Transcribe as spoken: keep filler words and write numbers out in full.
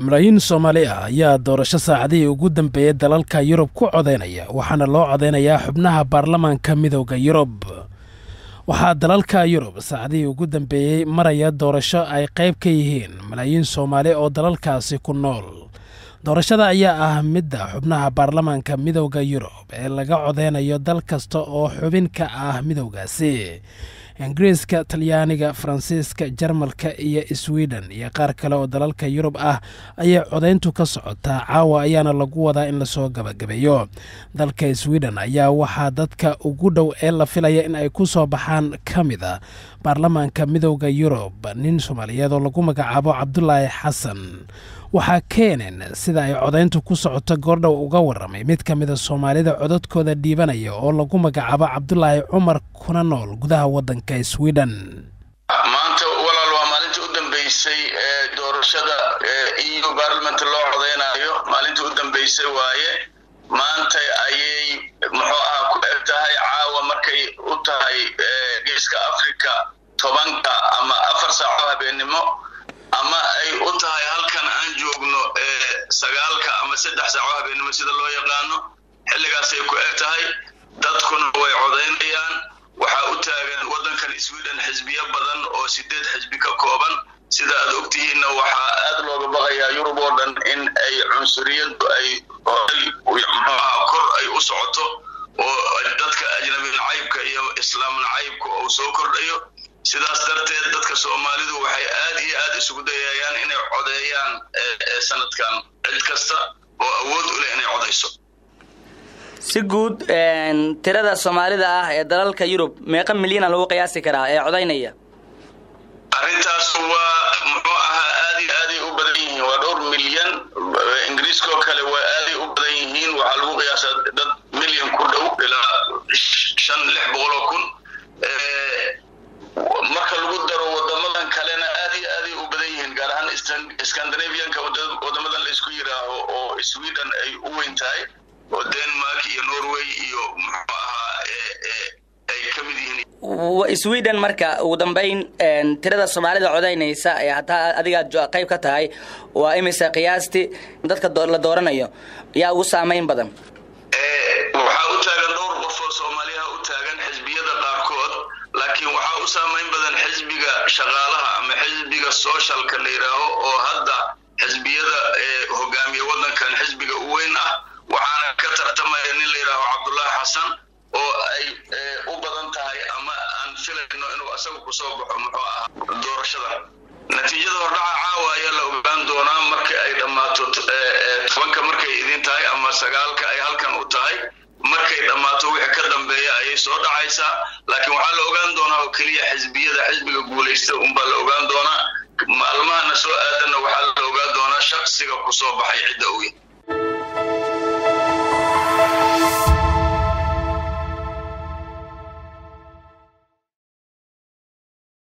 ملايين Soomaaliya ayaa doorasho saacadii ugu dambeeyay dalalka Yurub ku codeynaya waxaana loo codeynayaa xubnaha baarlamaanka midowga Yurub. waxaa dalalka Yurub saacadii ugu dambeeyay maraya doorasho ay qayb ka yihiin malaayiin Soomaali oo dalalkaasi ku nool. doorashada ayaa ah midda xubnaha baarlamaanka midowga Yurub ee laga codeynayo dal kasta oo xubin ka ah midowgaasi. Ingiriiska, Talyaaniga, Faransiiska, Jarmalka iyo Sweden iyo qaar kale oo dalalka Yurub ah ayaa codeyntu ka socotaa caawa ayaana lagu wadaa in la soo gabagabeeyo. dalka Sweden ayaa waxaa dadka ugu dhow ee la filaya in ay ku soo baxaan kamida baarlamaanka midowga Yurub nin Soomaaliyeed oo lagu magacaabo Cabdullaahi Xasan. waxaa keenan sida ay codeyntu ku socoto goordhow uga waramay mid kamida Soomaalida codadkooda dhiibanaya oo lagu magacaabo Cabdullaahi Cumar kuna nool gudaha wadanka Sweden. maanta walaal waa maalintii u dambeysay ee doorashada E U baarlamaanka loo codeynayo maalintii u dambeysay waaye maanta ayay muxuu ah ku egtahay caawa markay u tahay geeska Afrika tobanka ama afar saac habeenimo ama ay u tahay halkan aan joogno sagaalka ama saddex saac habeenimo sida loo yaqaano xilligaas ay ku egtahay dadkuna way codeynayaan. waxa u taagan wadankan Sweden xisbiyo badan oo sideed xisbi ka kooban sida aad ogtihiin waxa aad looga baqayaa Yurub oo dhan in ay cunsuriyad ay kor ay u socoto oo dadka ajnabi nacaybka iyo islaam nacaybka oo soo kordhayo. sidaas darteed dadka Soomaalidu waxay aad iyo aad isugu dayayaan inay codeeyaan sanadkan cid kasta oo awood u leh inay codeyso. si guud een tirada Soomaalida ah ee dalalka Yurub meeqa milyan lagu qiyaasi karaa ee codeynaya? arintaas waa muxuu ahaa aad iyo aad u badan yihiin waa dhowr milyan. Ingiriiska kale waa aad u badan yihiin waxa lagu qiyaasaa dad milyan ku dhow ilaa shan lix boqol kun. ee marka lagu daro wadamadan kalena aad iyo aad u badan yihiin gaar ahaan Scandinavian-ka wadamadan la isku yiraahdo oo Sweden ay u weyn tahay oo Denmark iyo Norway iyo ay kamid yihiin. Sweden marka ugu dambeyn tirada Soomaalida codeynaysa ee hataa adiga qayb ka tahay waa imisa qiyaasti dadka la dooranayo yaa ugu saameyn badan? ee waxa u taagan dhowr qof oo Soomaaliya u taagan xisbiyada qaarkood laakiin waxa u saameyn badan xisbiga shaqaalaha ama xisbiga socialka la yiraahdo oo hadda xisbiyada hogaamiye wadankan xisbiga u weyn ah waxaana ka tartamaya nin la yiraahdo Cabdullaahi Xasan oo ay u badan tahay ama aan filayno inuu asagu ku soo baxo muxuu ah doorashada. natiijada hordhaca caawa ayaa la ogaan doonaa markii ay dhamaato tobanka markay idin tahay ama sagaalka ay halkan u tahay markay dhamaato wixii ka dambeeya ay soo dhacaysaa laakiin waxa la ogaan doonaa oo kaliya xisbiyada xisbiga guuleysta um baa la ogaan doonaa maalmaha soo aadana waxa la ogaan doonaa shakhsiga ku soo baxay cidda uu